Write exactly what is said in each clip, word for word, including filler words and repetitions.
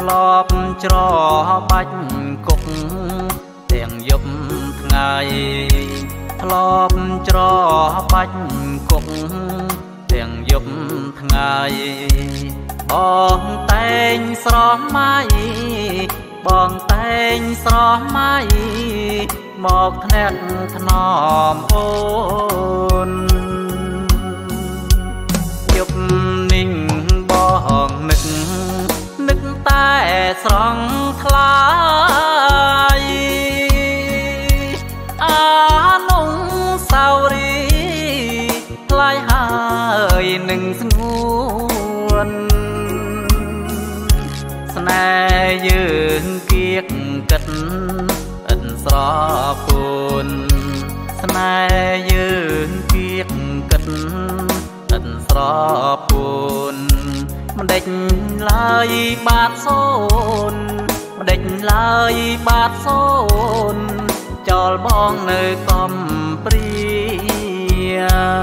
ลอบจรอบัดกุกเตียงยบไงทลอบจรอบัดกุกเตียงยบไงบองแต่งสรอไม้บองแต่งสรอไม้หมอกแทนถนอมโอนยบนิ่งบองนึกนึกแต่สรองทลายอานุงสาวรีทลายหายหนึ่งสงวนสนยืนเกียกกัดอันสระปูนสนยืนเกียกกัดอันสระปูนมันเด็กลายบาดโซนมันเด็กลายบาดโซนจอลบองในกอมเปรีย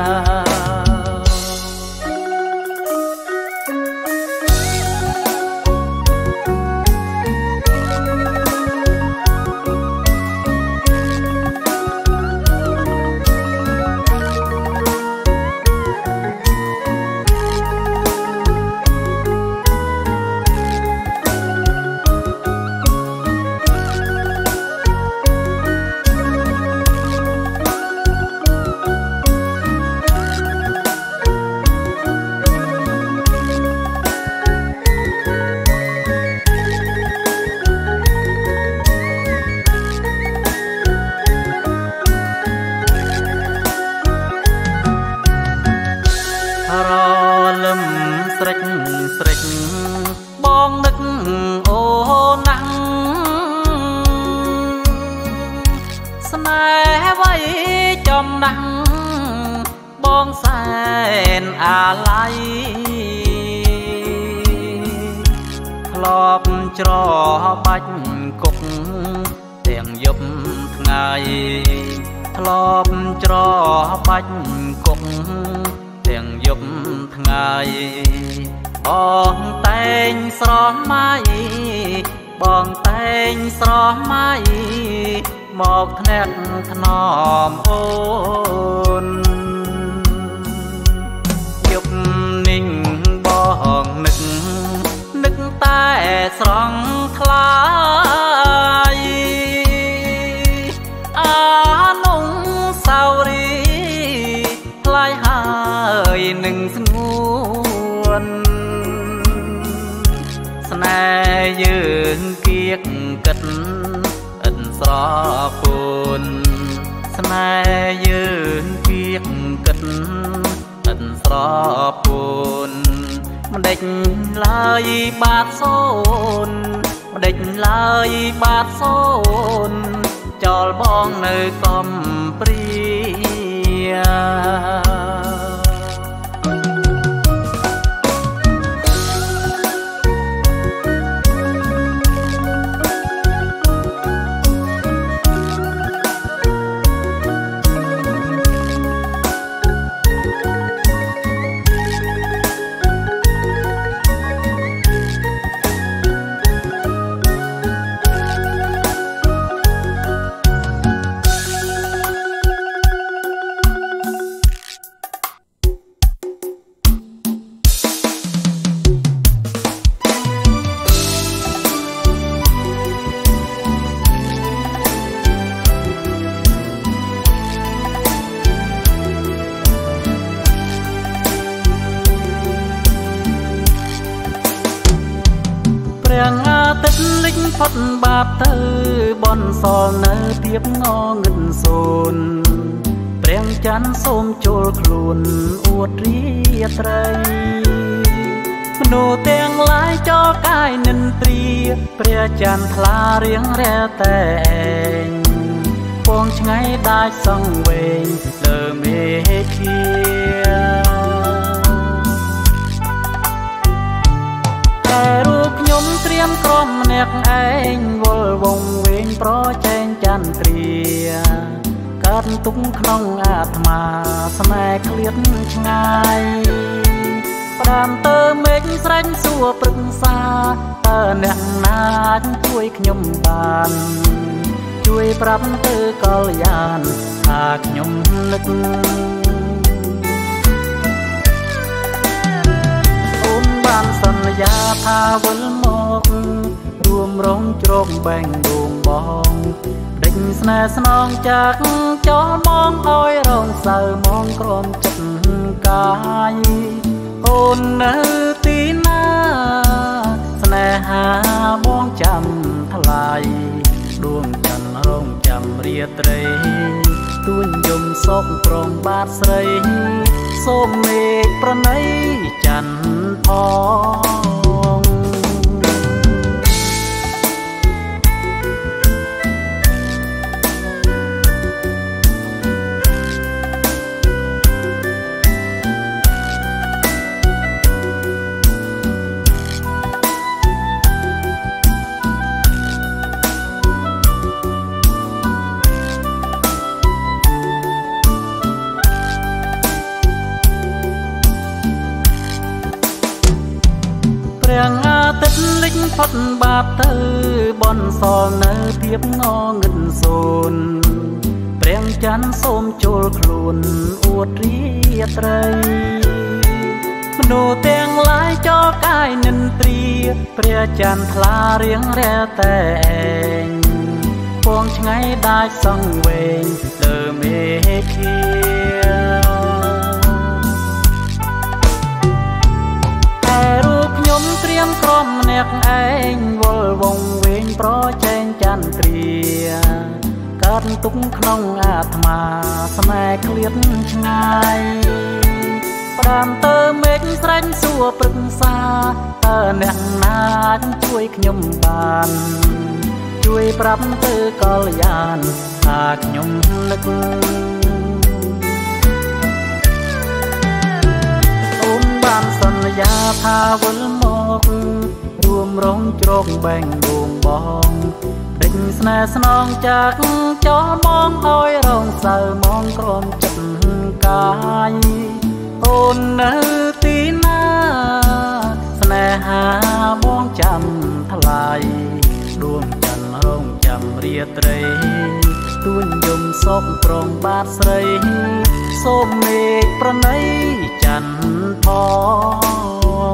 บองนึกโอนังสมัยไว้จอมนังบองแสนอะไรคลอบจรอบัดกุกเตียงยบไงคลอบจรอบัดกุกเตียงยบไงบองแต่งสรอไม้บองแต่งสรอไม้หมอกแทนถนอมโอนยบนิ่งบองนึกนึกแต่สรองทลายอานุงสาวรีทลายหายหนึ่งสงวนสนยืนเกียกกัดอันสระปูนสนยืนเกียกกัดอันสระปูนมันเด็กลายบาดโซนมันเด็กลายบาดโซนจอลบองในกอมเปรียទឹកលិចផុតបាបទៅបនសល់នៅទៀបងងឹតសូនព្រះច័ន្ទសូមចូលខ្លួនអួតរាត្រីមនុស្សទាំងឡាយចោកាយនិន្ទ្រាព្រះច័ន្ទថ្លារៀងរែតែឯងពងឆ្ងាយដាច់សងវែងលើមេឃាតែរូបខ្ញុំត្រៀមក្រុមម្នាក់ឯងវល់វងវែងប្រជែងចន្ទ្រាកើតទុកក្នុងអាត្មាស្នេហ៍ឃ្លាតឆ្ងាយដើមតើមេឃស្រេញសួរព្រឹក្សាតើអ្នកណាជួយខ្ញុំបានជួយប្រាប់ទៅកល្យានថាខ្ញុំនឹកអូនបានសន្យាថាវិលមករួមរងជ្រកបែងដួងបងដេញស្នេហ៍ស្នងចាក់ចោលមកឲ្យរងសៅមកក្រំចិត្តកាយអូននៅទីណាស្នេហាបងចាំថ្លៃដួងច័ន្ទរងចាំរាត្រីទួញយំសោកប្រងបាតស្រីសូមមេឃប្រណីច័ន្ទផងព្រះអាទិត្យលិចផុតបាបទៅបនសល់នៅភាពងងឹតសូនព្រះច័ន្ទសូមចូលខ្លួនអួតរាត្រីមនុស្សទាំងឡាយចោលកាយនិន្ទ្រាព្រះច័ន្ទថ្លារៀងរែតែឯងពងឆ្ងាយដាច់សងវែងលើមេឃាត្រៀមក្រុមម្នាក់ឯងវល់វងវែងប្រជែងចន្ទ្រាកើតទុកក្នុងអាត្មាស្នេហ៍ឃ្លាតឆ្ងាយផ្ដើមតើមេឃស្រេញសួរព្រឹក្សាតើអ្នកណាជួយខ្ញុំបានជួយប្រាប់ទៅកល្យានថាខ្ញុំនឹកអូនបានសន្យាថាវិលមករួមរងជ្រកបែងដួងបងដេញស្នេហ៍ស្នងចាក់ចោលមកឲ្យរងសៅមកក្រំចិត្តកាយអូននៅទីណាស្នេហាបងចាំថ្លៃដួងច័ន្ទរងចាំរាត្រីទួញយំសោកប្រងបាតស្រីសូមមេឃប្រណីច័ន្ទផង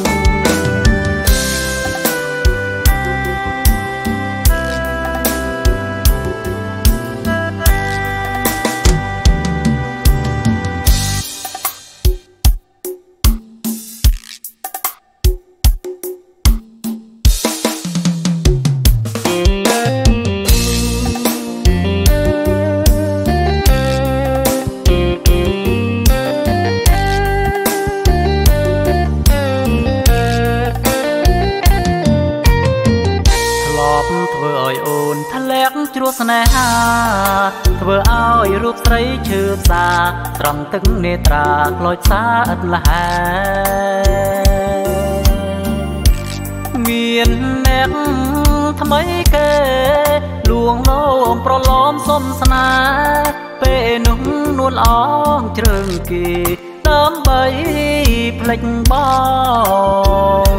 ជ្រោះស្នេហាធ្វើឲ្យរូបស្រីឈឺផ្សាត្រង់ទឹកនេត្រាក្លោចសាឥតលហែមានអ្នកថ្មីគេលួងលោមប្រឡំសុំស្នេហ៍ពេលនោះនួនអងជ្រើងគេដើម្បីភ្លេចបង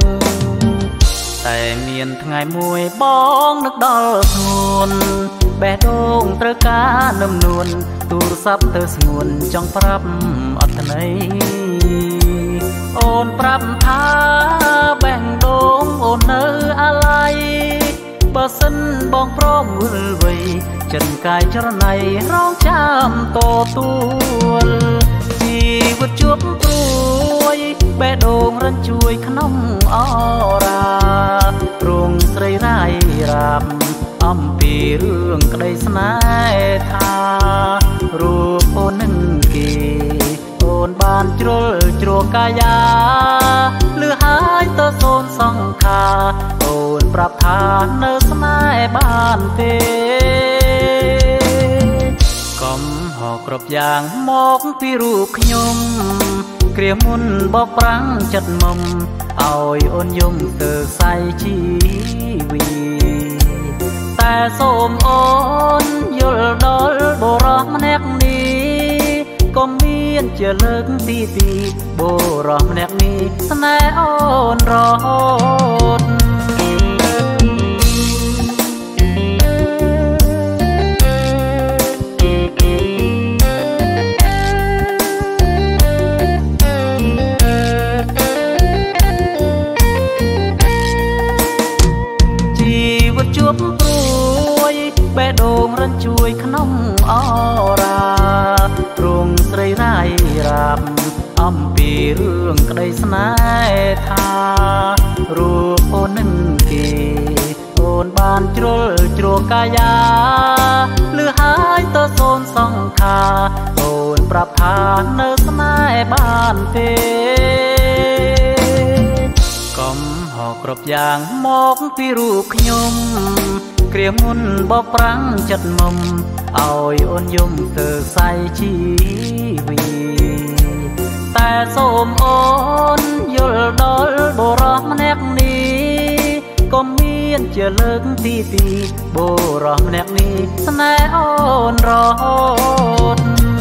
តែមានថ្ងៃមួយបងនឹកដល់ខ្លួនបេះដូងត្រូវការនឹមនួនទូរស័ព្ទទៅស្ងួនចង់ប្រាប់អត្ថន័យអូនប្រាប់ថាបេះដូងអូននៅអាឡ័យបើសិនបងព្រមវិលវ័យចិនកាយចរណៃរងចាំតទួលជីវិតជួបព្រួយបេះដូងរញ្ជួយក្នុងអរារងស្រីរាយរាបអំពីរឿងក្តីស្នេហ៍ថារូបអូននឹងគេអូនបានជ្រុលជ្រោកាយាលឺហើយទៅសូនសង្ខាអូនប្រាប់ថានៅស្នេហ៍បានទេកុំហៅគ្រប់យ៉ាងមកពីរូបខ្ញុំគ្រាមុនបោកប្រាំងចិត្តមុំឲ្យអូនយំទៅខ្សែជីវីតែសូមអូនយល់ដល់បុរសម្នាក់នេះក៏មានนជាលើកទីពីរបុរសម្នាក់នេះស្នេហ៍អូនរហូតជួបព្រួយបេះដូងរញ្ជួយក្នុងអរាទ្រង់ស្រីរាយរាប់អំពីរឿងក្តីស្នេហ៍ថារូបអូននឹងគេអូនបានជ្រុលជ្រោះកាយាលឺហើយទៅសូនសង្ខាអូនប្រាប់ថានៅស្នេហ៍បានទេគ្រប់យ៉ាងមកពីរូបខ្ញុំគ្រាមុនបបប្រាំងចិត្តមុំឲ្យអូនយំទៅស័យជីវីតែសូមអូនយល់ដល់បុរសម្នាក់នេះក៏មានជាលើកទីពីរបុរសម្នាក់នេះស្នេហ៍អូនរហូត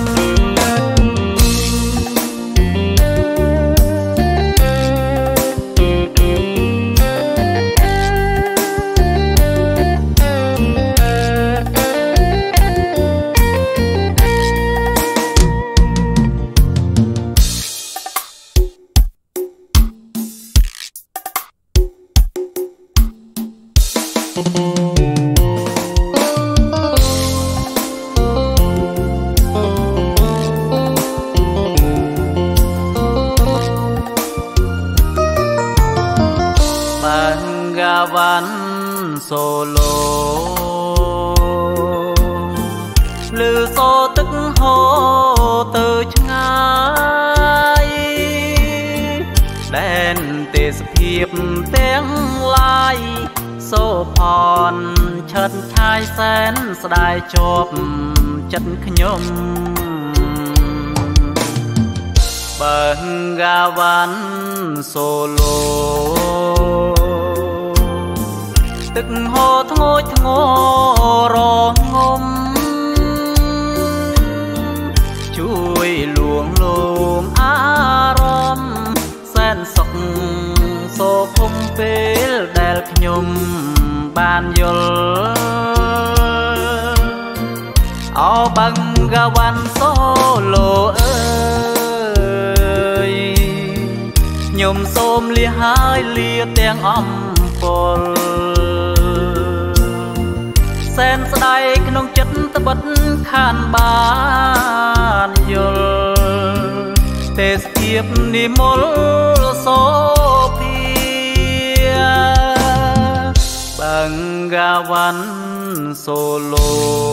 វ៉ាន់សូឡូលឺសូរទឹកហូរទៅឆ្ងាយដែនទេសភាពទាំងឡាយសូផនឆិតឆាយសែនស្ដាយជាប់ចិត្តខ្ញុំបើងាវ៉ាន់សូឡូទឹកហូរធ្ងោចធ្ងរងំជួយលួងលោមអារម្មណ៍សែនសុខសូភុំពេលដែលខ្ញុំបានយល់អោបង្កាវ៉ាន់សូឡូអើយខ្ញុំសូមលាហើយលាទាំងអំពលសែនស្ដាយក្នុងចិត្តត្បិតខានបានយល់ទេសភាពនិមលសូភាបង្កាវ៉ាន់សូឡូ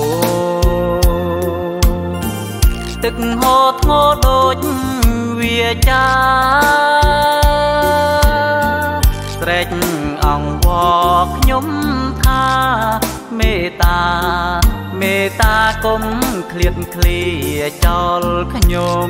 ទឹកហូរធ្ងរដូចវាចាស្រែកអង្វរខ្ញុំថាមេត្តាមេត្តាកុំឃ្លាតឃ្លាចោលខ្ញុំ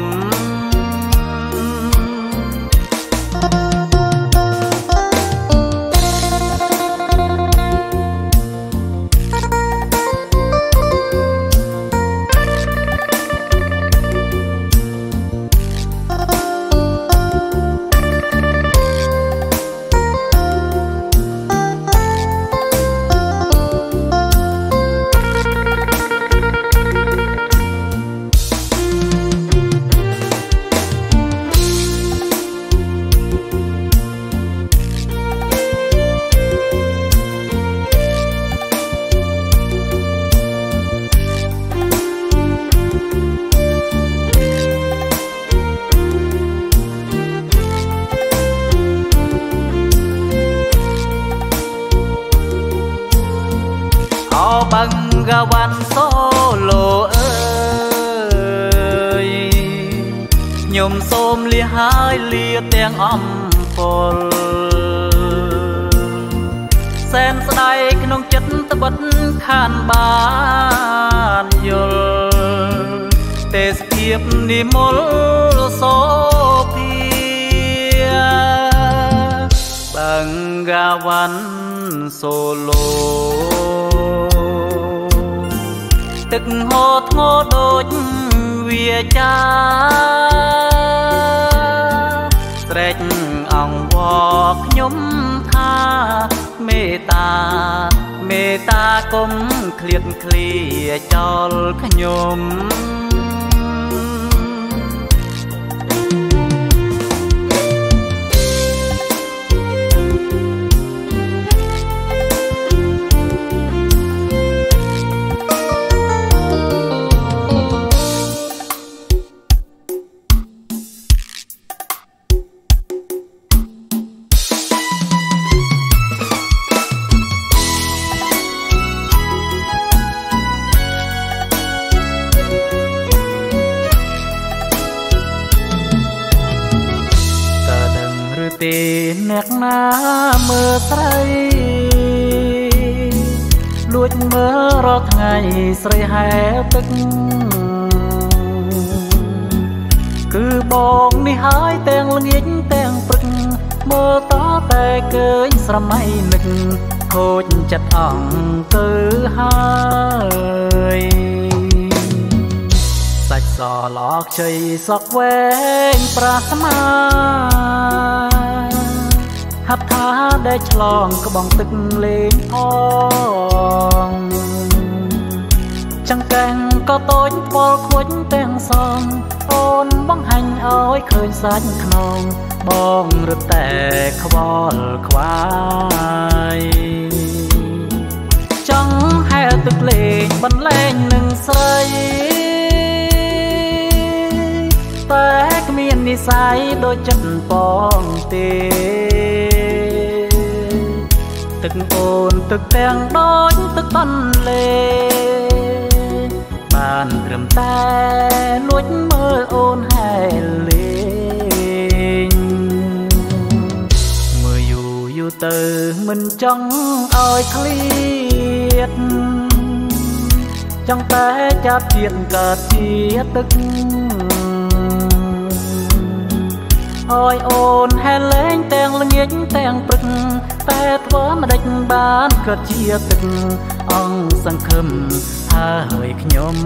បង្កាវ៉ាន់សូឡូអើយខ្ញុំសូមលាហើយលាទាំងអំពលសែនស្ដាយក្នុងចិត្តត្បិតខានបានយល់ទេសភាពនិមលសូភាបង្កាវ៉ាន់សូឡូទឹកហូរធ្ងរដូចវាចាស្រែកអង្វរខ្ញុំថាមេត្តាមេត្តាគុំឃ្លាតឃ្លាចោលខ្ញុំទេអ្នកណាមើលស្រីលួចមើលរាល់ថ្ងៃស្រីហែទឹកគឺបងនេះហើយទាំងល្ងាចទាំងព្រឹកមើលតតែឃើញស្រមៃនឹកខូចចិត្តអង្កើហើយសាច់សឡកជ័យសក់វែងប្រាថ្នាហាត់ថាដែលឆ្លងក្បងទឹកលេងផងចង្កេះក៏តូចពលខួចទាំងសងអូនបង្ហាញឲ្យឃើញសាច់ខ្នងបងរត់តែខ្វល់ខ្វាយចង់ហែទឹកលេងបន្លែងនឹងស្រីតែគ្មាននិស័យដូចចិត្តបងទេទឹកអូនទឹកទាំងដូចទឹកតន្លេបានត្រឹមតែលួចមើលអូនហែលេងមើលយូរយូរទៅមិនចង់ឲ្យឃ្លាតចង់តែចាប់ទៀតកើតជាទឹកអើយអូនហែលេងទាំងល្ងាចទាំងព្រឹកតែធ្វើមិនដេចបានកើតជាទឹកអង្គសង្ឃឹមហើយខ្ញុំ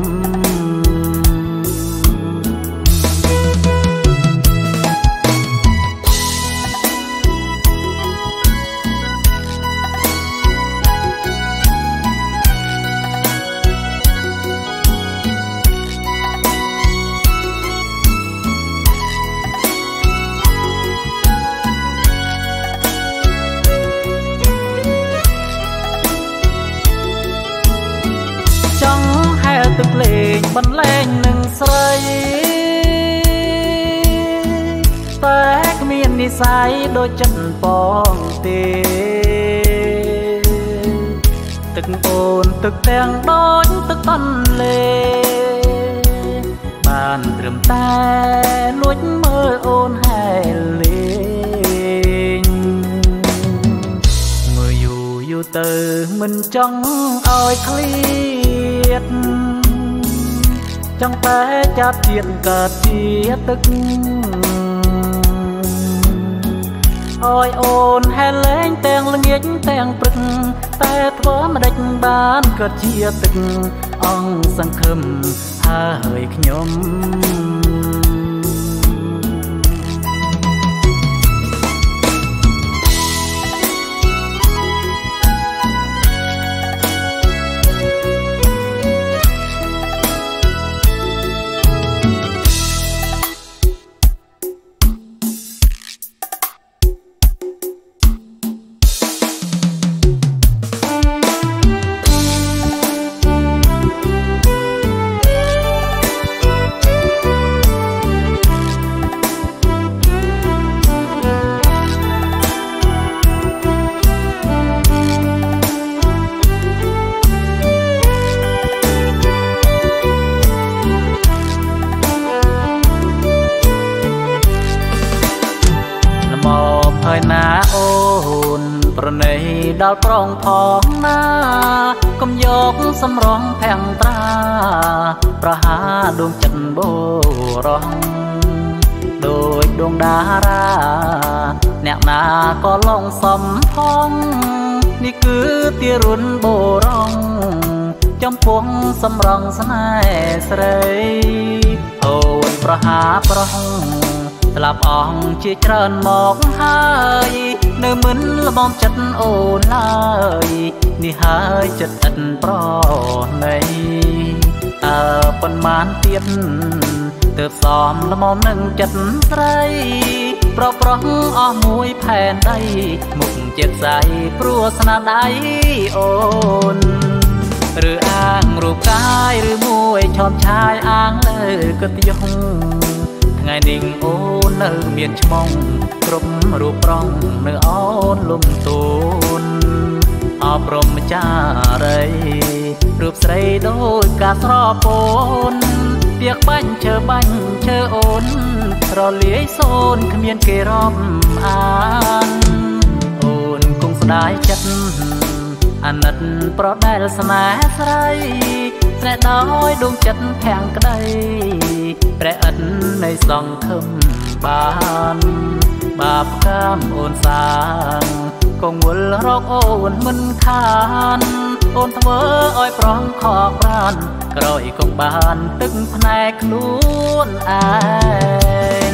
ទឹកលេងបន្លែងនឹងស្រីតែគ្មាននិស័យដូចចិត្តបងទេទឹកអូនទឹកទាំងដូចទឹកតន្លេបានត្រឹមតែលួចមើលអូនហែលេងមើលយូរយូរទៅមិនចង់ឲ្យឃ្លាតចង់តែចាប់ទៀតកើតជាទឹកអើយអូនហែលេងទាំងល្ងាចទាំងព្រឹកតែធ្វើមិនដេចបានកើតជាទឹកអង្គសង្ឃឹមហើយខ្ញុំហើយណាអូនប្រណីដល់ប្រងផងណាកុំយកសម្រងភាំងត្រាប្រហាដួងចិត្តបូរោះដូចដួងតារាអ្នកណាក៏ឡងសំផងនេះគឺទារុនបូរងចំពោះសម្រងស្នេហ៍ស្រីអូនប្រហាប្រហុងស្លាប់អស់ជាច្រើនមកហើយនៅមិនល្មមចិត្តអូនឡើយនេះហើយចិត្តឥតប្រណីតើប៉ុន្មានទៀតទើបសមល្មមនឹងចិត្តស្រីប្រប្រោះអស់មួយផែនដីមុខចិត្តស្អីព្រោះស្នាដៃអូនឬអាងរូបកាយឬមួយឈប់ឆាយអាងលើកិត្តិយសថ្ងៃនេះអូននៅមានឈ្មោះគ្រប់រូបប្រងនៅអូនលំទូនអបរមចារីរូបស្រីដូចកាស្រពោនពាក្យបាញ់ឈើបាញ់ឈើអូនរលាយសូនគ្មានគេរាប់អានអូនគង់ស្ដាយចិត្តអាណិតប្រដែលស្នេហ៍ស្រីស្នេហ៍ដោយដួងចិត្តខាងក្ដីព្រះឥតនៃសង្ឃឹមបានបាបកម្មអូនសាងគង់វល់រកអូនមិនខានអូនធ្វើឲ្យប្រងខកប្រានក្រោយគង់បានទឹកភ្នែកខ្លួនឯង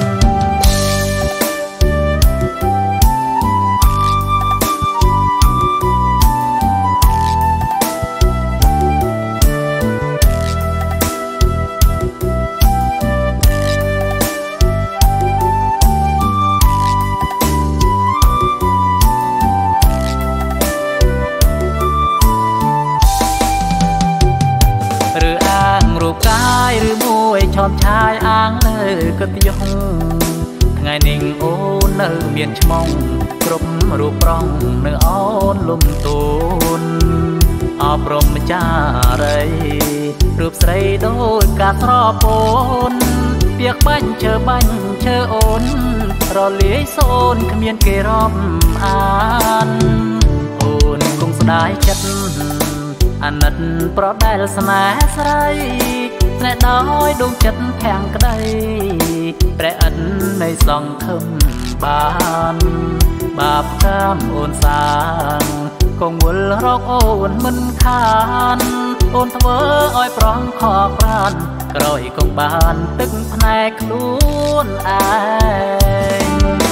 កាយឬមួយឈប់ឆាយអាងលើកិត្តិយសថ្ងៃនេះអូននៅមានឈ្មោះគ្រប់រូបប្រងនៅអូនលំទូនអបរមចារីរូបស្រីដូចកាស្រពោនពាក្យបាញ់ឈើបាញ់ឈើអូនរលាយសូនគ្មានគេរាប់អានអូនគង់ស្ដាយចិត្តអាណិតប្រដែលស្នេហ៍ស្រីស្នេហ៍ដោយដួងចិត្តខាងក្ដីព្រះឥតនៃសង្ឃឹមបានបាបកម្មអូនសាងគង់វល់រកអូនមិនខានអូនធ្វើឲ្យប្រងខកប្រានក្រោយគង់បានទឹកភ្នែកខ្លួនឯង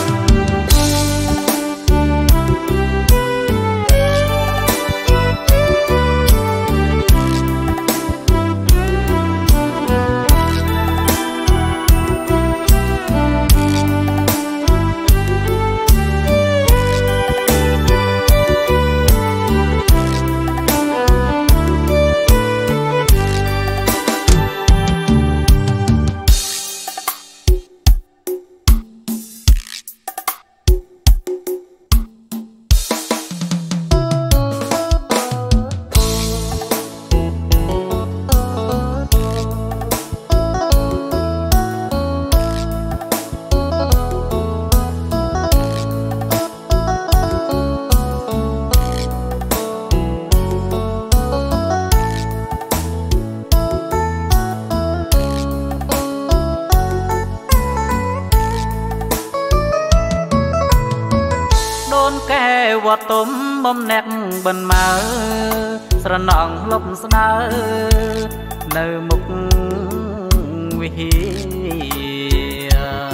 វត្តទុំបំណាក់បិនមើស្រណងលប់ស្ដើនៅមុខវិហារ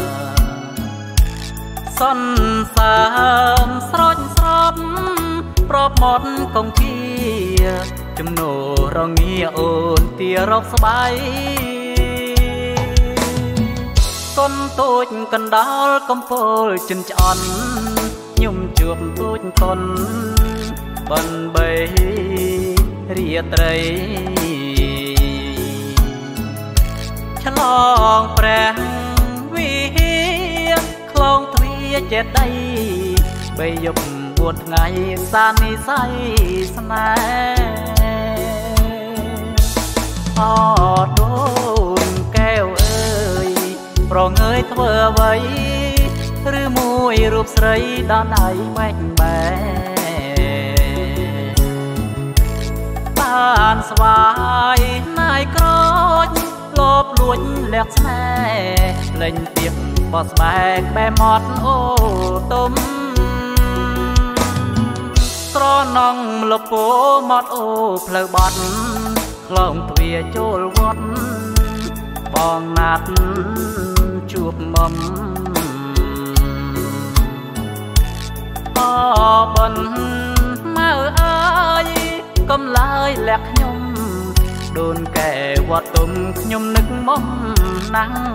សន្សាមស្រោចស្រពប្រពមត់កងជាជំនោរងាអូនទារកស្បែកកុនទូចកណ្ដោលកំពូលចិនឆ្អន់ខ្ញុំជួបទូចកុនបនបីរាត្រីឆ្លងព្រះវិហារខ្លងទ្វារចេតិយបីយប់បួនថ្ងៃសានិស័យស្នេហ៍អត់ដូនកែវអើយប្រងើយធ្វើអ្វីឬមួយរូបស្រីដល់ដៃបែកបែបានស្វាយណាយក្រោចលបលួចលះស្នេហ៍លេងទៀបបោះស្បែកបែមាត់អូទុំស្រនងលពោមាត់អូផ្លូវបាត់ខ្លងទ្វាចូលវត្តបងណាត់ជួបមុំអបិនម៉ៅអើយកុំឡើយលាក់ខ្ញុំដូនកែវត្តទុំខ្ញុំនឹកមុំណាំង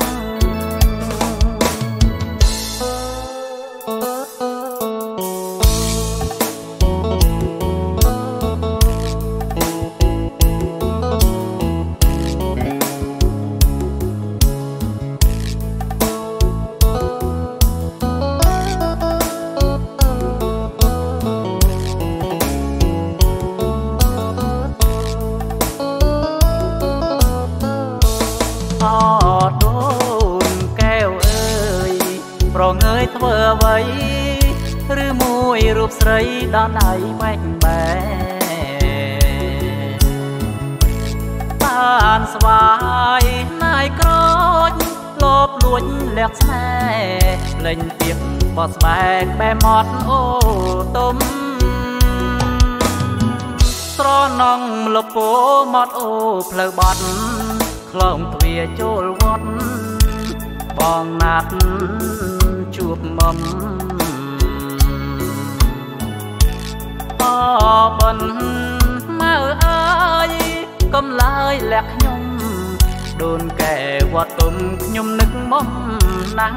ប្រងើយធ្វើអ្វីឬមួយរូបស្រីដល់ដៃបែកបែបានស្វាយណាយក្រោចលបលួចលះស្នេហ៍លេងទៀបបោះស្បែកបែមាត់អូទុំស្រណងលពោមាត់អូផ្លូវបាត់ខ្លងទ្វាចូលវត្តបងណាត់ជួបមុំអបិនម៉ៅអើយកុំឡើយលាក់ខ្ញុំដូនកែវត្តទុំខ្ញុំនឹកមុំណាំង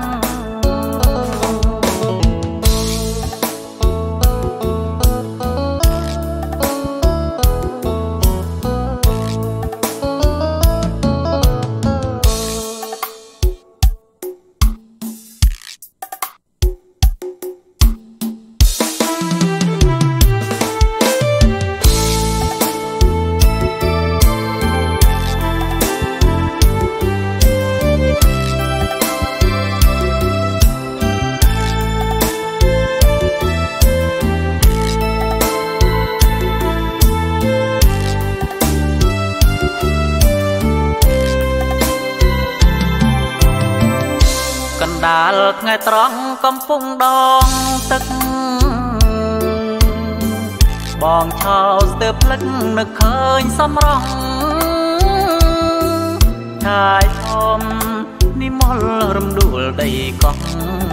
ដាល់ថ្ងៃត្រង់កំពុងដងទឹកបងឆោស្ទើរភ្លេចនឹកឃើញសំរងឆាយធំនិមលរំដួលដីកោះ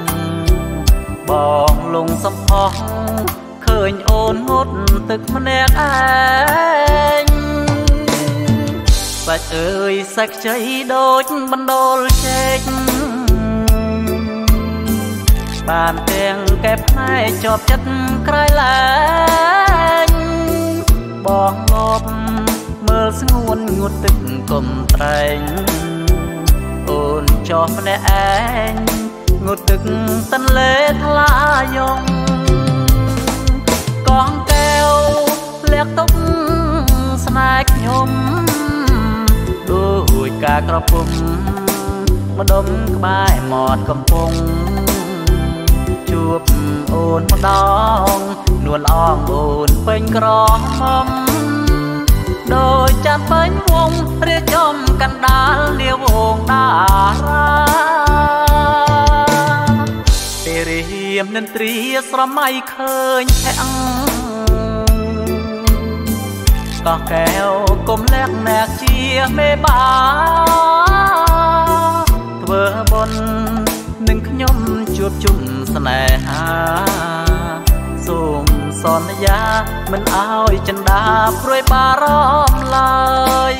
បងលងសំផស្សឃើញអូនងត់ទឹកម្នាក់ឯងសាច់អើយសាច់ខ្ចីដូចបណ្ដូលចេកបានទាំងកែផ្នែកជាប់ចិត្តក្រៃលែងបងងប់មើលស្ងួនងត់ទឹកកុំត្រែងអូនចោះម្នាក់ឯងងត់ទឹកទន្លេថ្លាយងកងកែវលាក់ទុកស្នេហ៍ខ្ញុំដូចការក្រពុំម្ដុំក្បែរមាត់កំពង់ជួបអូនម្ដងនួនអងអូនពេញក្រមុំដោយចាត់ពេញវងរៀបចំកណ្ដាលនាវងតារាពេលរៀមនិន្ទ្រាស្រមៃឃើញផាំងកោះកែវគុំលាក់អ្នកជាមេបាធ្វើបុណ្យនឹងខ្ញុំជួបជុំស្នេហាសូមសន្យាមិនអោយចិន្តាព្រួយបារម្ភឡើយ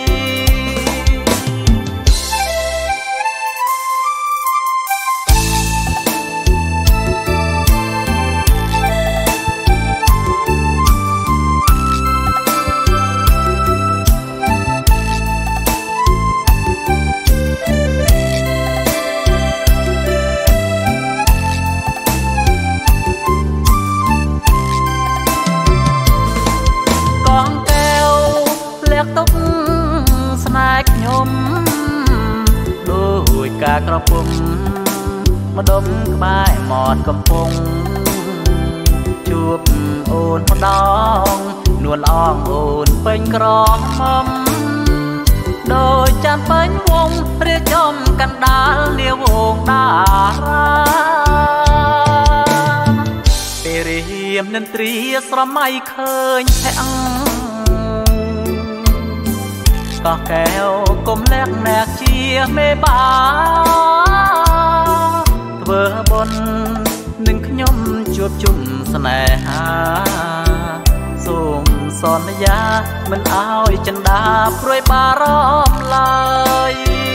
ការក្រពុំម្ដុំក្បែរមាត់កំពង់ជួបអូនម្ដងនួនអងអូនពេញក្រមុំដោយចាន់ពេញវងរៀបចំកណ្ដាលនាវងតារាពេលរៀมนินตรีสรมัยเคยแทงก็แก้วกลมแลกแนกเชียเมบาเธอบนหนึ่งขยมจูบจุ่มสแนหาส่งสอนยามันเอาจันดาปรวยบารอมลาย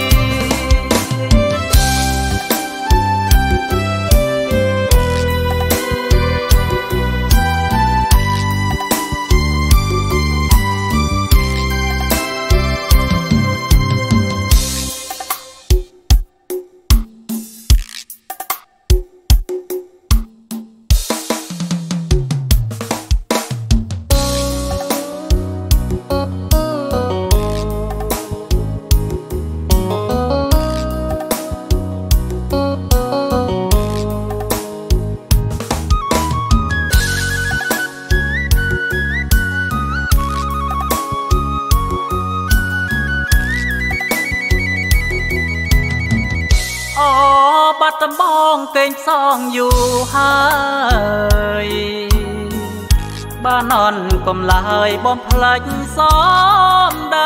บัดตะมองเก่งซองอยู่หายบ้านนอนกลมลายบอมพลัดซ้อมใด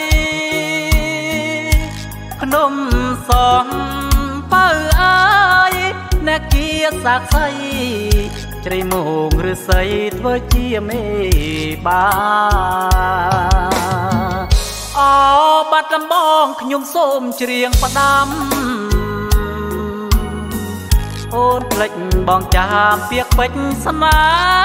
ขนมสองเป้าอายแนกเกียสากใสใจโมงหรือใสเธอเจียเมบาอ๋อบัดตะมองขยุมส้มเฉียงประดำโอนพลิกบองจามเปียกเป็ดสมา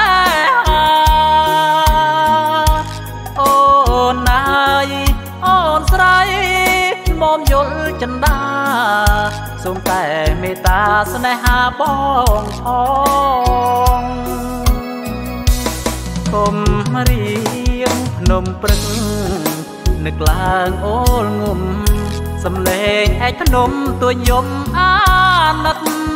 โอนนายโอนใสมอมยลจันดาสมแต่เมตตาสนหาบ้องทองคมเรียงพนมปรึงนึกลางโอลงุมสำเร็จไอ้ขนมตัวยมอานัด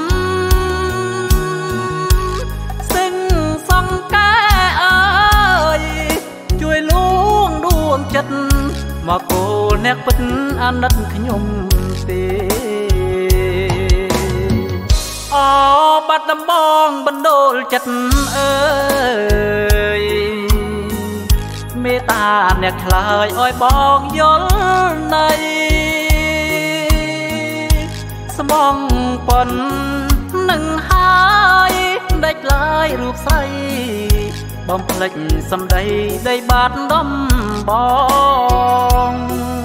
ช่วยลุงดวงจัดมาโกแนกเป็นอันนัดขยมเตอ๋อบัดดำมองบันโดลจัดเอ้ยเมตาแนกคลายอ้อยบองยลในสมองปนหนึ่งหายได้กลายรูปใสบอมพลิกสำได้ได้บาดดำบอง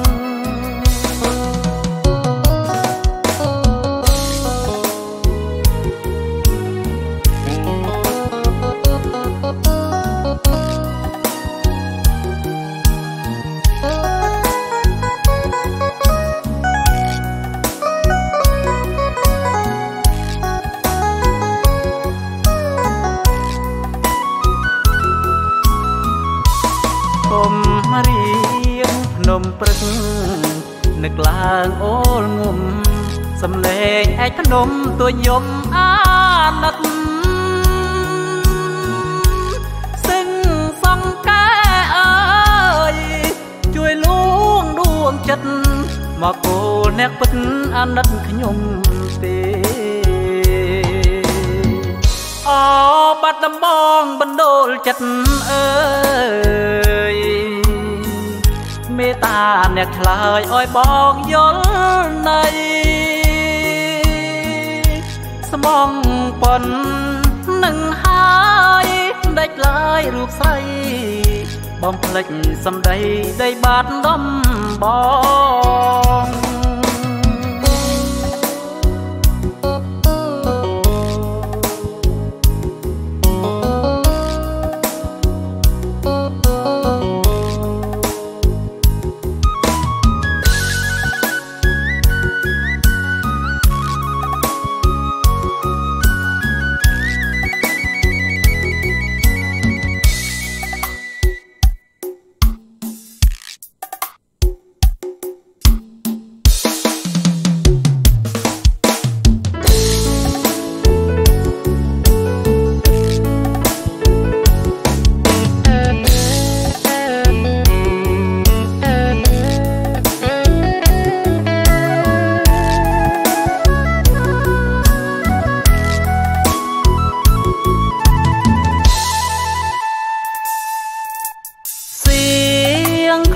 เรียงพนมปรึกนึกลางโอลงุมสำเร็จไอ้ขนมตัวยมอานัดซึ่งสองแก่เอ้ยช่วยลุงดวงจัดมาโกแนกเป็นอันนัดขยมเตอ๋อบัดดำมองบันโดลจัดเอ้ยเมตาแนกคลายอ้อยบองยลในสมองปนหนึ่งหายได้กลายรูปใสบอมพลิกสำได้ได้บาดดำบอง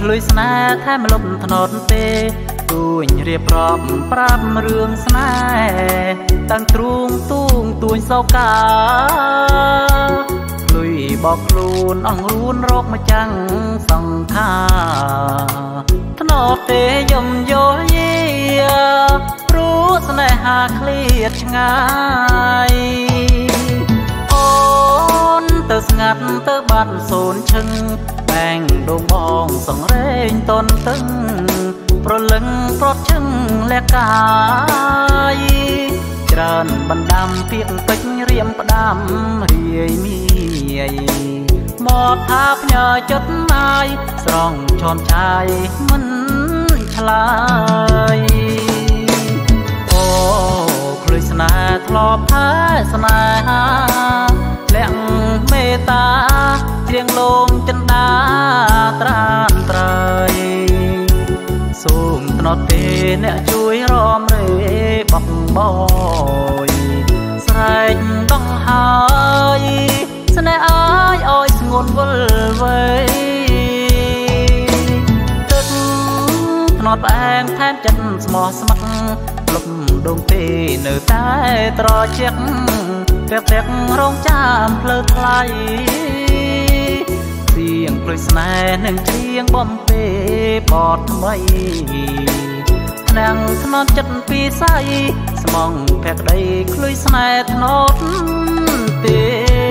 ลុយស្នេហ៍ថែមលុបថ្នោតទេទួញរៀបរាប់ប្រាប់រឿងស្នេហ៍តាំងទ្រូងទូងទួញសោកាលុយបោកខ្លួនអង្រួនរកមកចាំងសង្ខាថ្នោតទេយំយោយាព្រោះស្នេហាឃ្លាតឆ្ងាយអូនទៅស្ងាត់ទៅបាត់សូនឈឹងបែងដងបងសង្រេងតនតឹងប្រលឹងប្រត់ឈឹងលះកាយច្រើនបណ្ដាំពីកពេញរៀមផ្ដាំរាយមាយមកថាផ្ញើចិត្តម៉ាយស្រង់ឈំឆាយមិនឆ្លើយអូឃ្លុយស្នេហ៍ធ្លាប់ថែស្នេហាលាក់មេត្តាច្រៀងលោមចិន្តាត្រានត្រៃសូមថ្នោតទេអ្នកជួយរំរេបកបោយស្រែកដងហើយស្នេហ៍អាយអើយស្ងួនវល់វៃទឹកថ្នោតផ្អែមថែមចិត្តស្មោះស្ម័គ្រលុបដងទេនៅតែត្រជាក់តែតែរងចាំផ្លូវថ្លៃเสียงคลุยสนายหนึ่งเชียงบอมเป้บอดทำไมนั่งถนนจัดปีใสสมองแพกได้คลุยสนายถนนเต้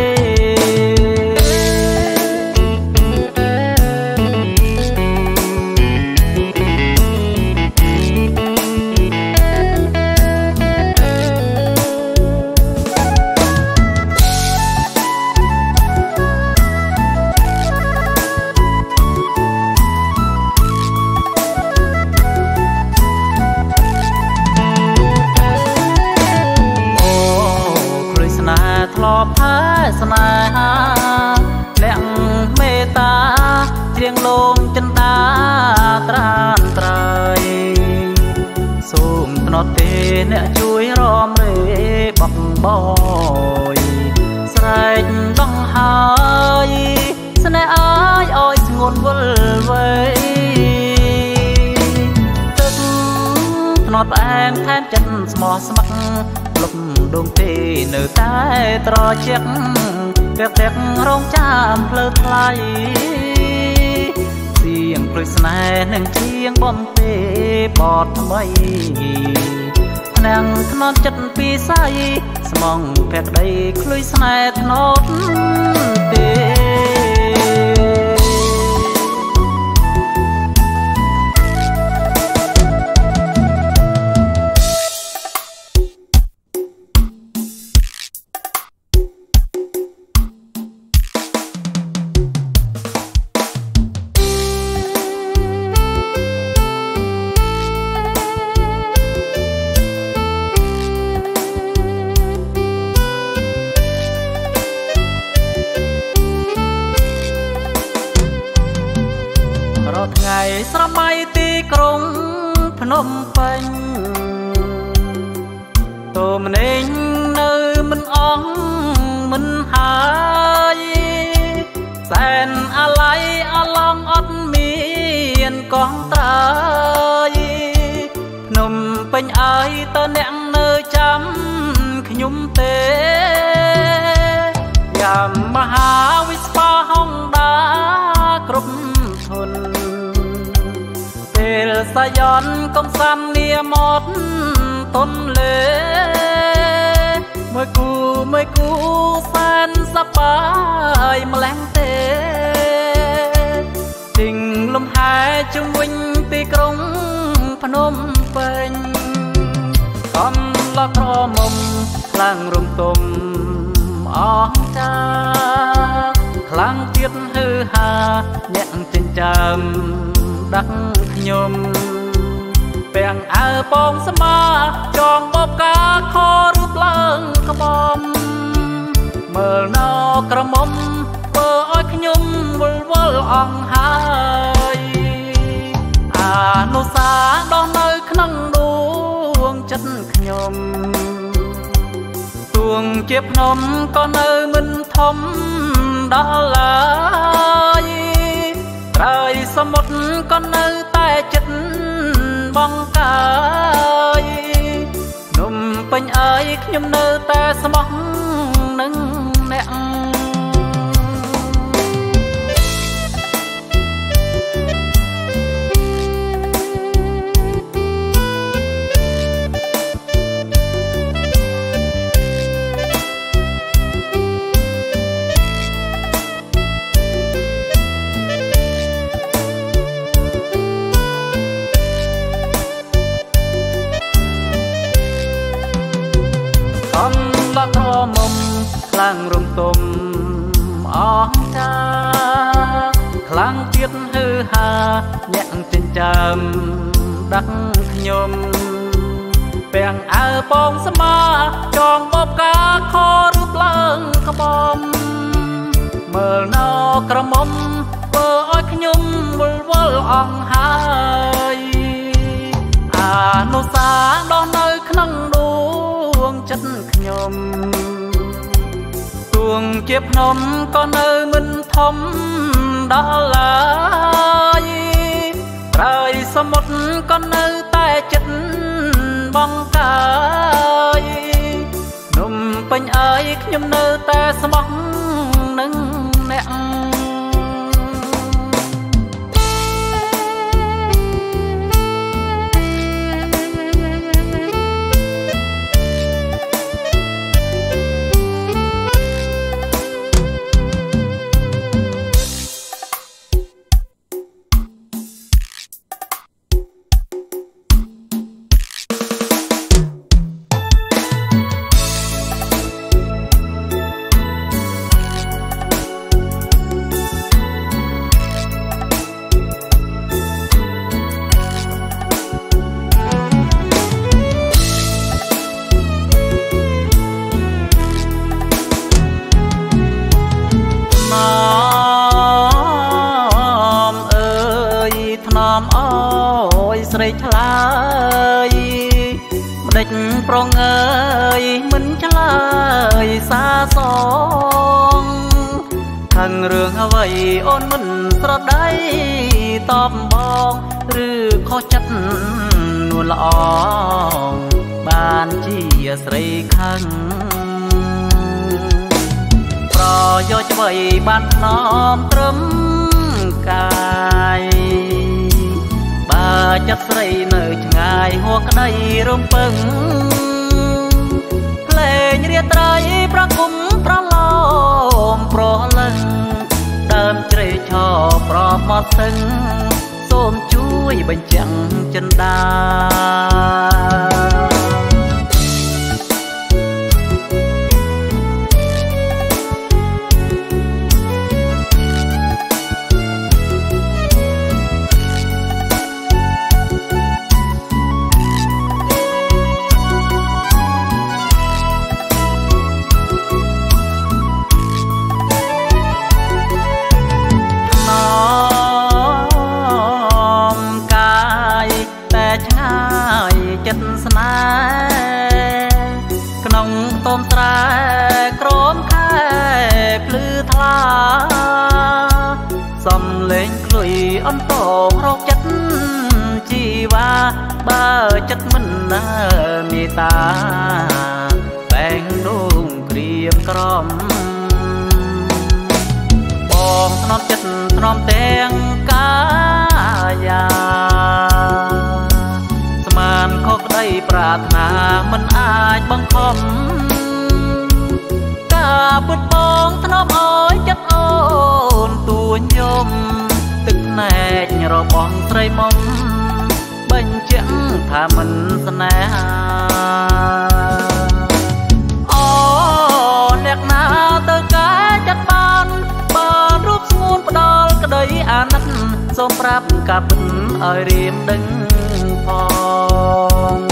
ធ្លាប់ថែស្នេហាលាក់មេត្តាច្រៀងលោមចិន្តាត្រានត្រៃសូមថ្នោតទេអ្នកជួយរំរេបកបោយស្រែកដងហើយស្នេហ៍អាយអើយស្ងួនវល់វៃទឹកថ្នោតផ្អែមថែមចិត្តស្មោះស្ម័គ្រលុបដងទេនៅតែត្រជាក់តែតែរងចាំផ្លូវថ្លៃเสียงคลุยสนายหนึ่งเชียงบอมเป้บอดทำไมนั่งถนนจัดปีใสสมองแพกได้คลุยสนายถนนเต้ថ្ងៃស្រមៃទីក្រុងភ្នំពេញតូមនេញនៅមិនអងមិនហើយសែនអាឡ័យអាឡងអត់មានកងត្រើយភ្នំពេញអើយតើអ្នកនៅចាំខ្ញុំទេយ៉ាមហាវិស្បាហុងដាគ្រប់ធនពេលសាយ័នកំសាន្តនាមាត់តនលេមួយគូមួយគូសែនសប្បាយម្លេះទេទិញលំហែជុំវិញទីក្រុងភ្នំពេញកំឡោះក្រមុំខ្លាំងរំទុំអង្ការខ្លាំងទៀតហឺហាអ្នកចិញ្ចើមដាក់ខ្ញុំពាំងអើបងស្មាចងបបកាខរូបឡើងក្បំមើលណោក្រមុំធ្វើឲ្យខ្ញុំវល់វល់អង្ហើយអានុសាដល់នៅក្នុងដួងចិត្តខ្ញុំទួងជាភ្នំក៏នៅមិនធំដល់ឡើយត្រើយសមុទ្រក៏នៅតែចិត្តបងកាយនំពេញអើយខ្ញុំនៅតែស្មោះនឹងអ្នកអំឡោះក្រមុំខ្លាំងរំទុំអស់ចាខ្លាំងទៀតហឺហាញាក់ចិញ្ចើមដាក់ខ្ញុំពាំងអើពងស្មាចងបបកាខរូបឡើងក្បំមើលណោក្រមុំធ្វើឲ្យខ្ញុំវល់វល់អង្ហើយអានុសាដោះនៅក្នុងដួងចិត្តខ្ញុំទួងជាភ្នំក៏នៅមិនធំដល់ឡើយត្រើយសមុទ្រក៏នៅតែចិត្តបងកាយនំពេញអើយខ្ញុំនៅតែស្មោះនឹងអ្នកស្រីឆ្លើយម្ដេចប្រងើយមិនឆ្លើយសាសងខឹងរឿងអ្វីអូនមិនស្រដីតបបងឬខុសចិត្តនួនល្អបានជាស្រីខឹងប្រយោជន៍អ្វីបានថ្នមត្រឹមកាយបើចិត្តស្រីនៅឆ្ងាយហួក្តីរំពឹងភ្លេងរាត្រីប្រគំប្រឡោមប្រលឹងដើមជ្រៃឆោប្រមត់សឹងសូមជួយបញ្ចាំងចិន្តាចិត្តស្នេហ៍ក្នុងខ្ទមស្រែក្រោមខែភ្លឺថ្លាសំលេងឃ្លុយអន្តងរកចិត្តជីវ៉ាបើចិត្តមិនណាមេត្តាបែងដួងក្រៀមក្រំបងថ្នមចិត្តថ្នមទាំងកាយាបានខុសក្តីប្រាថ្នាមិនអាចបង្ខំការពុតបងថ្នមអើយចិត្តអូនទួញយំទឹកភ្នែករបស់ស្រីមុំបញ្ជាក់ថាមិនស្នេហាអូអ្នកណាទៅកែចិត្តបានបានរូបស្ងួនផ្ដល់ក្តីអាណិតសូមប្រាប់ការពិតឲ្យរៀមដឹងផង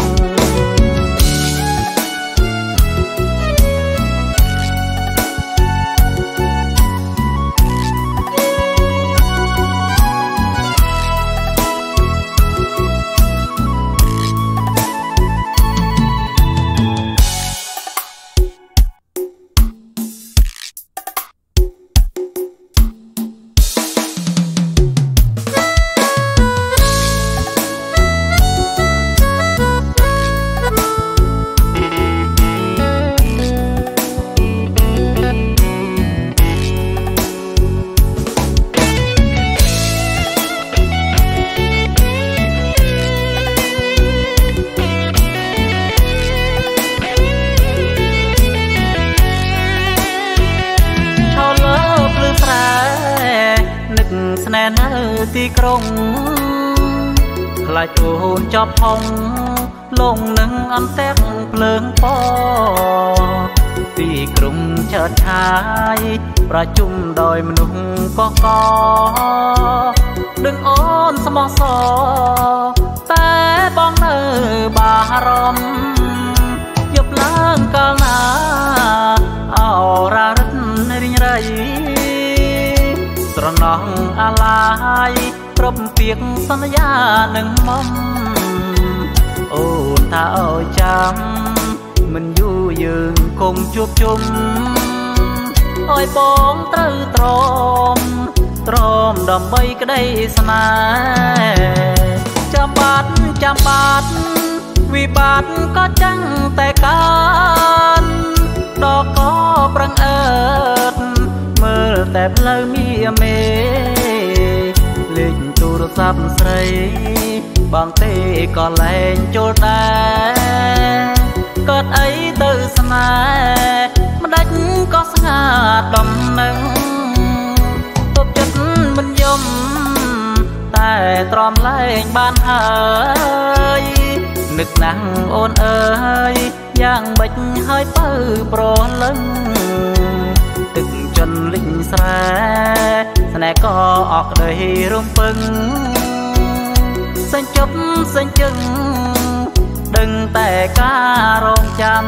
น่เนื้อที่กรงคลายโอนจอบพองลงหนึ่งอันแทกเพลิงปอที่กรุงเชิดชายประจุมโดยมนุษย์ก็ก่อดึงโอนสมองสอแต่บ้องเนื้อบารมยบล้างกาลนาเอารารึนริงไรตรนองอะไรพรบเปียกสัญญาหนึ่งมอมโอ้ถ้าเอาจำมันอยู่ยืนคงจุบจุ่มอ้อยปองตรึตรอมตรอมดำใบก็ได้สนาจำบาดจำบาดวิบาทก็จังแต่การดอกก็ปรังเอิดเมื่อแต่เพลมีเมเล่นโทรศัพท์ใส่บางเตก็แรงโจดได้เกิดไอ้เตือสนามันดักก็สง่าดำหนึ่งตบจัดมันยมแต่ตรอมแรงบ้านหายนึกนั่งโอนเอ้ยย่างบิดให้เปื้อโปรลึงตึกจนลิงแสแสนก็ออกเลยร่มปึงเส้นจบเส้นจึงดึงแต่การองจำ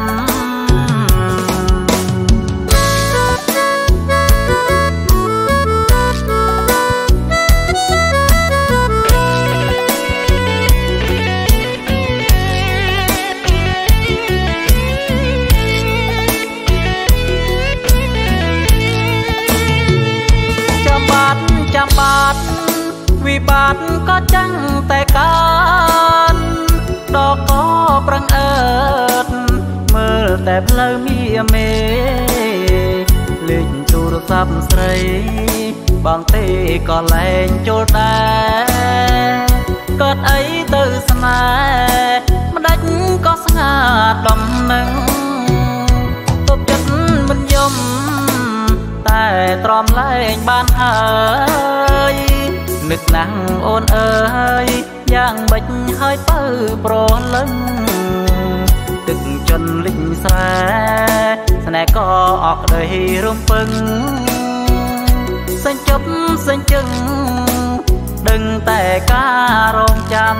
จำบาดวิบาทก็จังแต่การดอกก็ปรังเอิดเมื่อแต่เพลมีเมเล่นโทรศัพท์ใส่บางเตก็แรงโจดได้เกิดไอ้เตือสนามันดักก็สง่าดำหนึ่งตบจัดมันยมแต่ตรอมแรงบ้านหายนึกนั่งโอนเอ้ยย่างบิดให้เปื้อโปรลึงตึกจนลิงแสแสนก็ออกเลยร่มปึงเส้นจบเส้นจึงดึงแต่การองจำ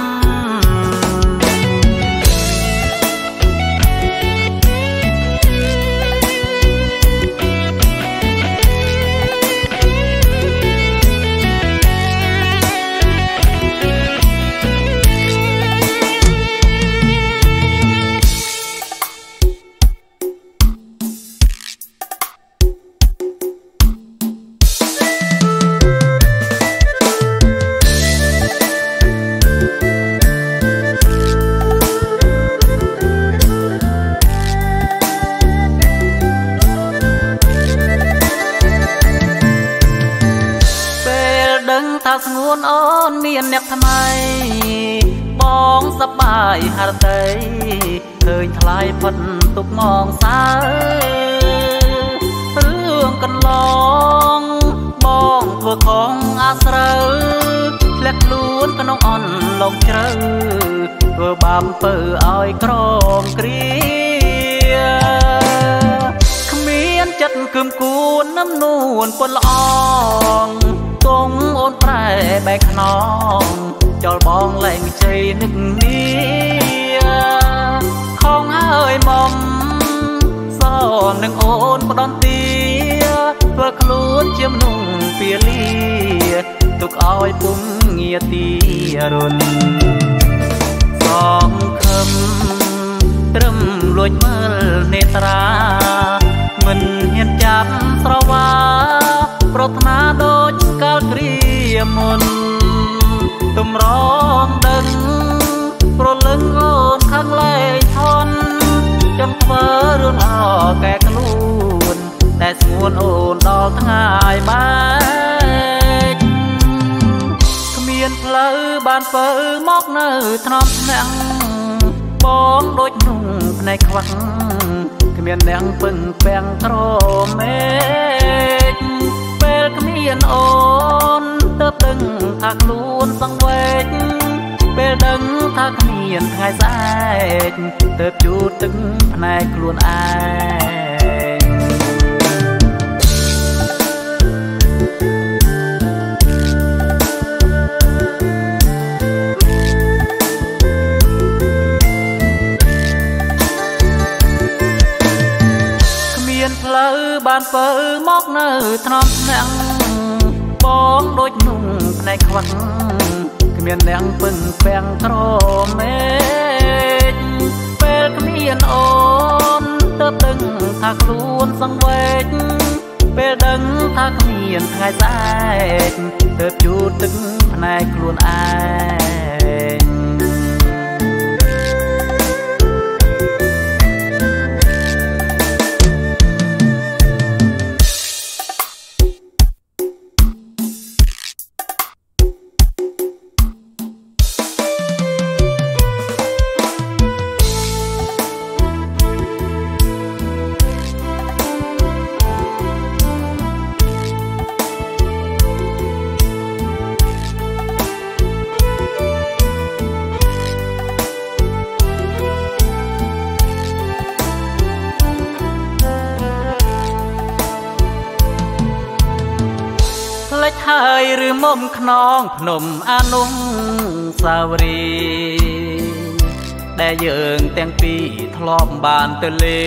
ถ้าสงวนอ้อนเมียนเน็บทำไมบองสบายหาเตยเคยทลายพันตุกมองสายเรื่องกันลองบองตัวของอาสระเล็กล้วนก็น้องอ่อนลงเจอตัวบามเปื่ออ้อยกรองเกลียขมิ้นจัดคืมกูนน้ำนูนปนละอองกงโอนแปรแบกขนองจอลบองแหล่งใจนึกเนียของเอ้ยมอมซ่อนหนึ่งโอนปดอนเตียเพื่อคล้วนเจียมนุ่งเปียเลียตุกอ้อยปุ้งเงียตีรุนสองคำตรึมลวยเมื่อเนตรามันเห็นจับสระวาปรารถนาโดยกาลเกรียมนตุ่มร้องดังโปรดลึงโอนข้างไล่ทนจำเฟ้อเรื่องอ่อแก่กลูนแต่สงวนโอนดอกง่ายบ้านขมีนเพลอบานเฟ้อมอกเนื้อถนอมแหงบองโดยนุ่งในควังขมีนแดงปึ่งแปงโตรเมฆเปลขมีนโอนเตថាខ្លួនសង្វេគពេលដឹងថាគ្មានថ្ងៃស្អែកទើបជូតទឹកផ្នែកខ្លួនឯងគ្មានផ្លូវបានពើមកនៅថ្នមថ្នាក់បងដូចนุ่งផ្នែកខ្វាក់គ្មានអ្នកពឹងពាំងក្រមេឃពេលគ្មានអូនទើបដឹងថាខ្លួនសង្វេគពេលដឹងថាគ្មានថ្ងៃស្អែកទើបជូតទឹកផ្នែកខ្លួនឯងហើយឬមុំខ្នងភ្នំអនុសាវរីយ៍ដែលយើងទាំងពីរធ្លាប់បានទៅលេ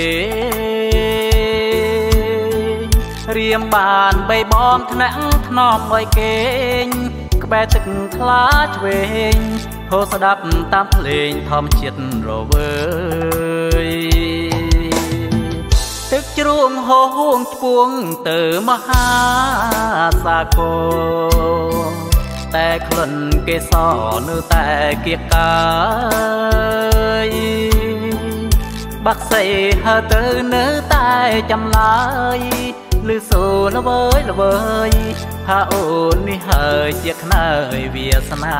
ងរៀមបានបីបងថ្នាក់ថ្នមឲ្យគេងក្បែរទឹកថ្លាឆ្វេងហូរស្ដាប់តាមភ្លេងធម្មជាតិរវើយទឹកជ្រួងហូរហួងឆ្ពួងទៅមហាសាគរតែក្លិនគេសនៅតែគៀកកាយបាក់សៃហើទៅនៅតែចាំឡើយលឺសូរល្វើយល្វើយថាអូននេះហើយជាខ្នើយវាសនា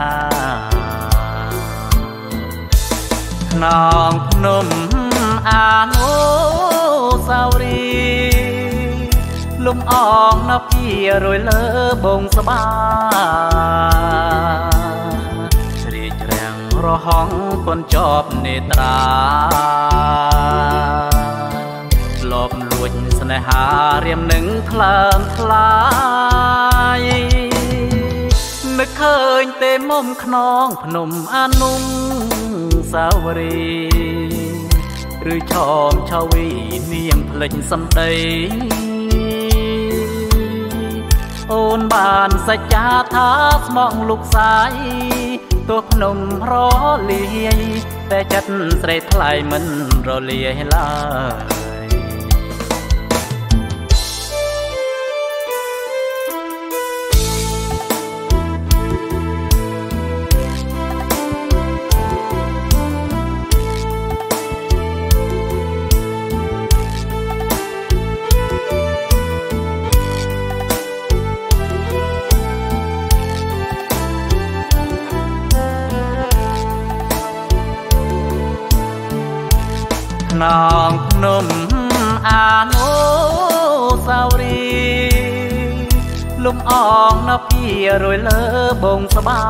ខ្នងភ្នំអានុសាវរីយ៍លំអងនៅពីរយលើបងស្បារីករាំងរហងពន់ជាប់នេត្រាលបលួចស្នេហារៀមនឹងថ្លើមថ្លាយនឹកឃើញទេមុំខ្នងភ្នំអនុសាវរីយ៍ឬឆោមឆាវីនាងភ្លេចសំដីអូនបានសច្ចាថាស្មងលុកសាយទោះភ្នំរលាយតែចិត្តស្រីថ្លៃមិនរលាយឡើយខ្នងភ្នំអានុសាវរីយ៍លំអងនៅពីរយលើបងស្បា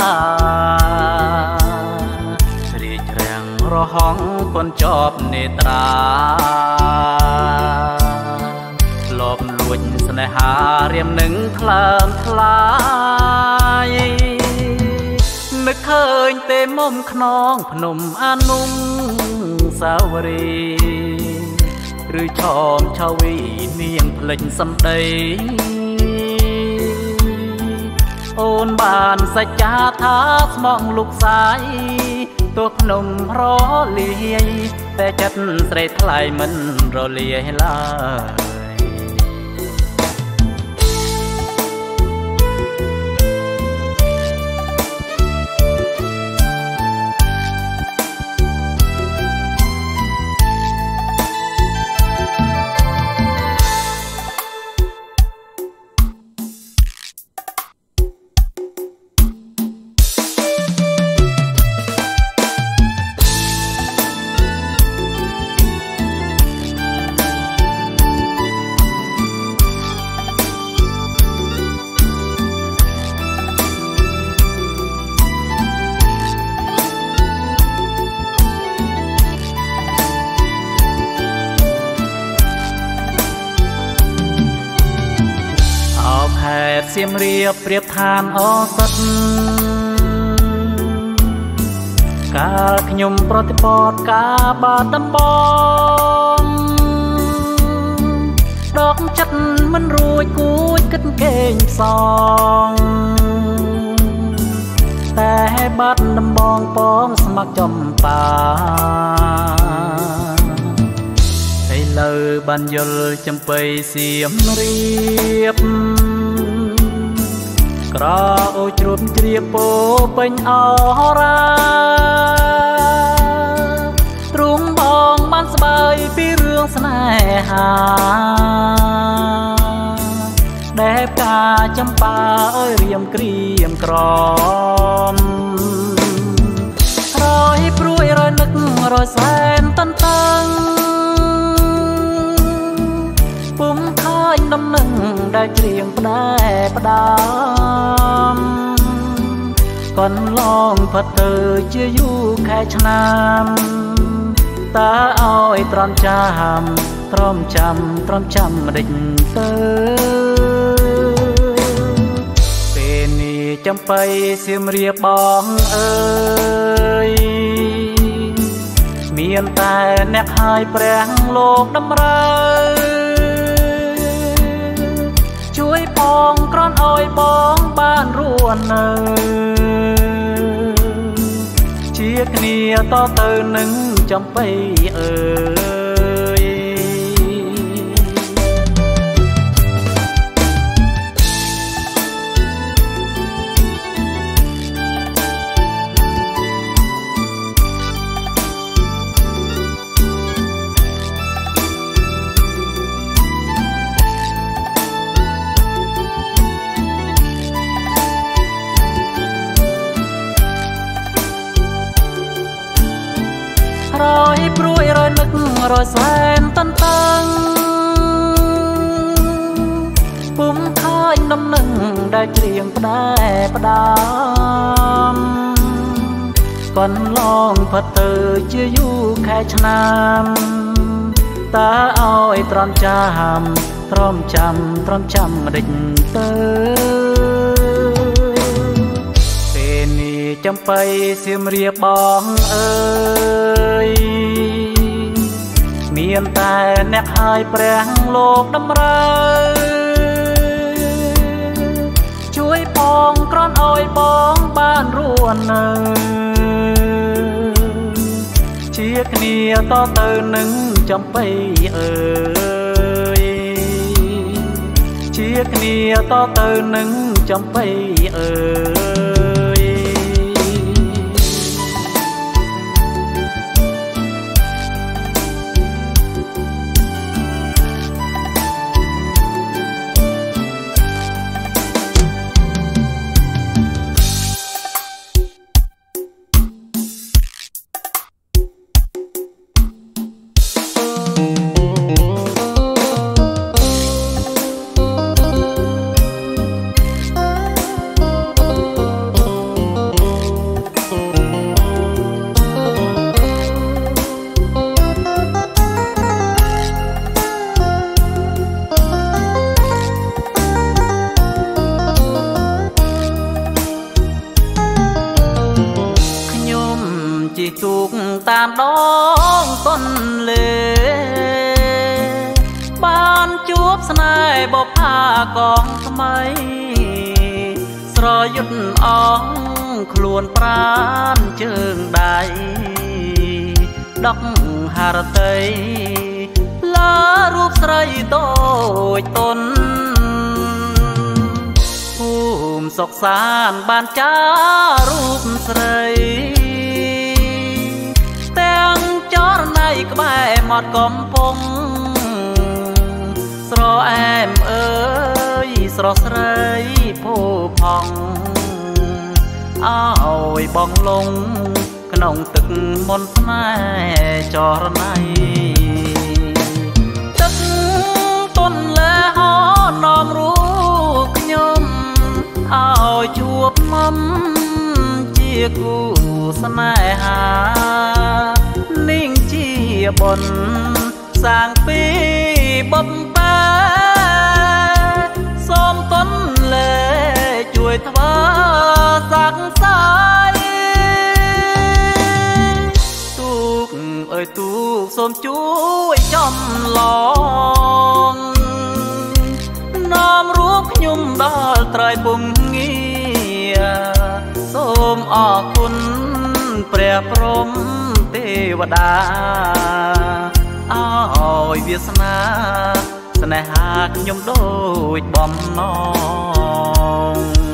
រីករាំងរហងពន់ជាប់នេត្រាលបលួចស្នេហារៀមនឹងថ្លើមថ្លាយនឹកឃើញទេមុំខ្នងភ្នំអនុសាវរីយ៍ឬឆោមឆាវីនាងភ្លេចសំដីអូនបានសច្ចាថាស្មងលុកសាយទោះភ្នំរលាយតែចិត្តស្រីថ្លៃមិនរលាយឡើយเดเสียมเรียบเปรียบทานอสดกาขยมปฏิปอดกาบาดดำบองดอกจัดมันรวยกูดกันเก่งสองแต่บาดดำบองปองสมัครจมป่าให้เลยบันยลจำไปเสียมเรียบกระโอจรุบเจียโปเป็นอราตรุงบองมันสบายปีเรื่องสน่หาแดบกาจำปาเอ้ยเรียมเกรียมกรอมรอยปรุยรอยนึกรอยแสนตันตังปุ่มท้ายน้ำหนึ่งได้เจียงปได้ปดามก่อนลองพัดเตอเชื่ออยู่แค่ชนามตาอ้อยตรอมจำตรอมจำตรอมจำดิ่งเตอเป็นนี่จำไปเสียมเรียบบองเอ้ยเมียนแต่แนกหายแปลงโลกดำไรช่วยปองกรอนอ้อยปองบ้านร่วนเนเชียกเนียต่อเตอหนึ่งจำไปเอ่ยรอยปรุยรอยนึกรอยแสนตันตังปุ่มท้ายน้ำหนึ่งได้เจียงปได้ปดามก่อนลองพัดเตอเชื่ออยู่แค่ชนามตาอ้อยตรอมจำตรอมจำตรอมจำดิ่งเตอจำไปเสียมเรียบบองเอ้ยเมียนแต่แนกหายแปลงโลกดำไรช่วยปองกรอนอ้อยปองบ้านร่วนเนเชียกเนียต่อเตอหนึ่งจำไปเอ้ยเชียกเนียต่อเตอหนึ่งจำไปเอ้ยตุกตามดองต้นเลบ้านจูบสนายบอกผ้ากองทำไมสรอยุดอ่องคลวนปราณเจิงใดดอกหารเตยลารูปใส่โตยตนภูมิศกสารบ้านจ้ารูปใส่จอรในกบายหมดกอมพงสรอแอมเอ้ยสรอใส่ผู้พองอ้าวบองลงขนมตึกมนต์แม่จอรในตึกต้นและหอนอมรู้ขยมอ้าวจวบมั่มเจียกูสนาหานิ่งเจียบนสร้างปีบมแปส้มต้นเลសូមជួយចំឡងនាំរួបខ្ញុំដល់ត្រៃពុំងារសូមអរគុណព្រះព្រំទេវតាអើយវាសនាស្នេហាខ្ញុំដូចបំណង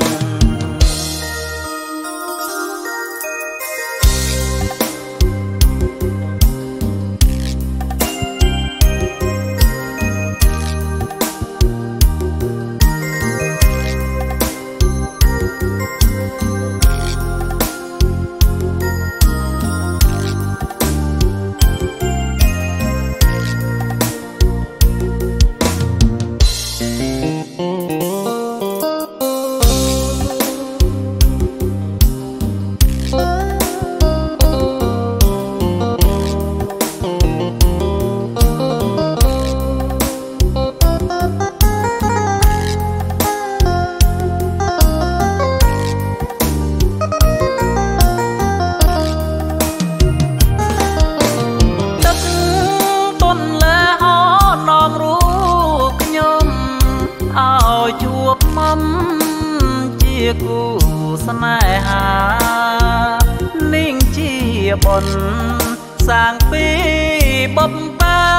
ជួបមកជាគូស្នេហានាងជាបុណ្យសាងពីបំប៉ា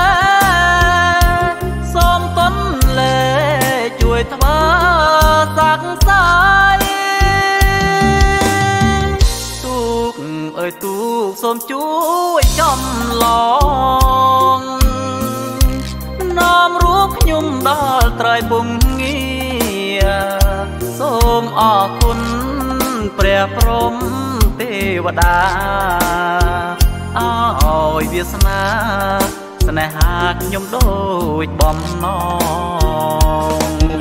សូមគុណលេជួយធ្វើសាក់សាយទូកអើយទូកសូមជួយចំឡងនាំរួបខ្ញុំដល់ត្រៃពុំសូមអរគុណព្រះព្រំទេវតាអើយវាសនាស្នេហាខ្ញុំដូចបំណង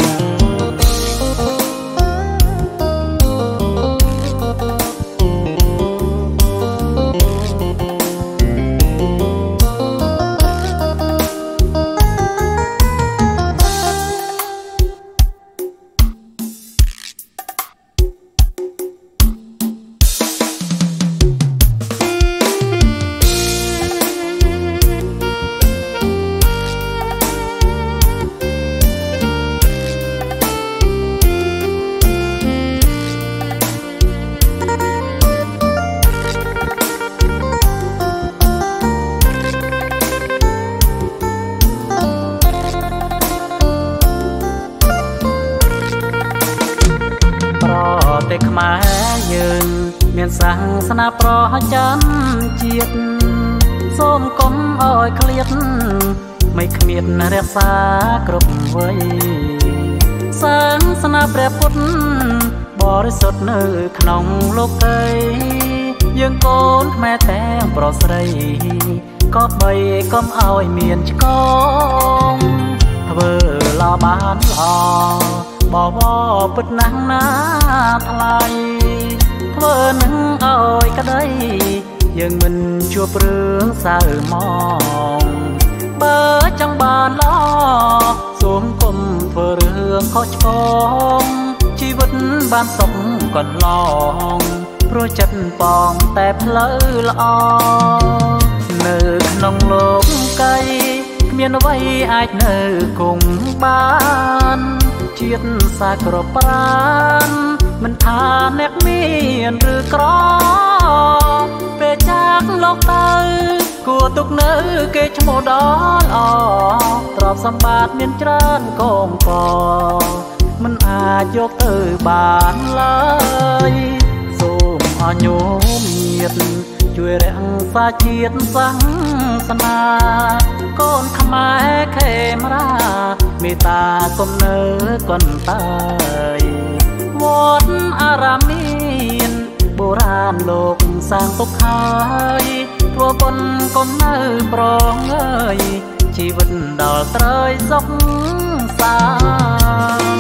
តែខ្មែរយើងមានសាសនាប្រចាំជាតិសូមកុំអោយឃ្លាតមិនគ្មានរក្សាគ្រប់វ័យសាសនាព្រះពុទ្ធបរិសុទ្ធនៅក្នុងលោកីយើងកូនខ្មែរទាំងប្រុសស្រីក៏បីកុំអោយមានឆ្កងធ្វើល្អបានល្អបបពិតណាស់ណាថ្លៃធ្វើនឹងអើយក្តីយើងមិនជួបរឿងសៅហ្មងបើចង់បានល្អសូមគុំធ្វើរឿងខុសឆ្គងជីវិតបានសុខកន្លងព្រោះចិត្តបងតែផ្លូវល្អនៅក្នុងលោកកៃគ្មានអ្វីអាចនៅគង់បានជាតិសាក្រប្រានមិនថាអ្នកមានឬក្រពេលចាក់លោកទៅគួរទុកនៅគេឈ្មោះដល់ល្អទ្រព្យសម្បត្តិមានច្រើនកងកមិនអាចយកទៅបានឡើយសូមអញ្ញោមញាតិជួយរក្សាជាតិសាសនាកូនខ្មែរខេមរាមេត្តាគុំនៅកន្តើយវត្តអារាមមានបុរាណលោកសាងទុកហើយធ្វើបុណ្យគុំនៅប្រងអើយជីវិតដល់ត្រើយសុខសាន្ត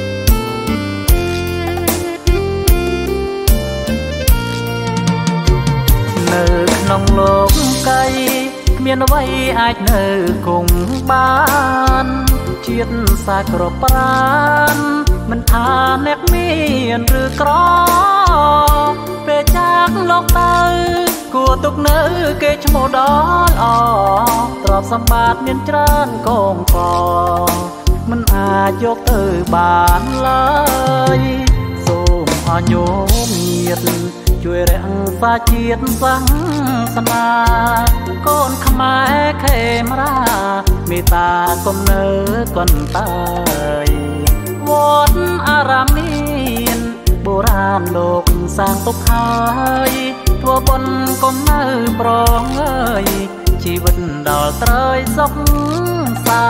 เមានអ្វីអាចនៅគង់បានជាតិសាក្រប្រានមិនថាអ្នកមានឬក្រពេលចាកលោកទៅគួរទុកនៅគេឈ្មោះដ៏ល្អទ្រព្យសម្បត្តិមានច្រើនកងកមិនអាចយកទៅបានឡើយសូមអញ្ញោមញាតិជួយរក្សាជាតិសាសនាកូនខ្មែរខេមរាមេត្តាគុំនៅកន្តើយវត្តអារាមមានបុរាណលោកសាងទុកហើយធ្វើបុណ្យគុំនៅប្រងអើយជីវិតដល់ត្រើយសុខសា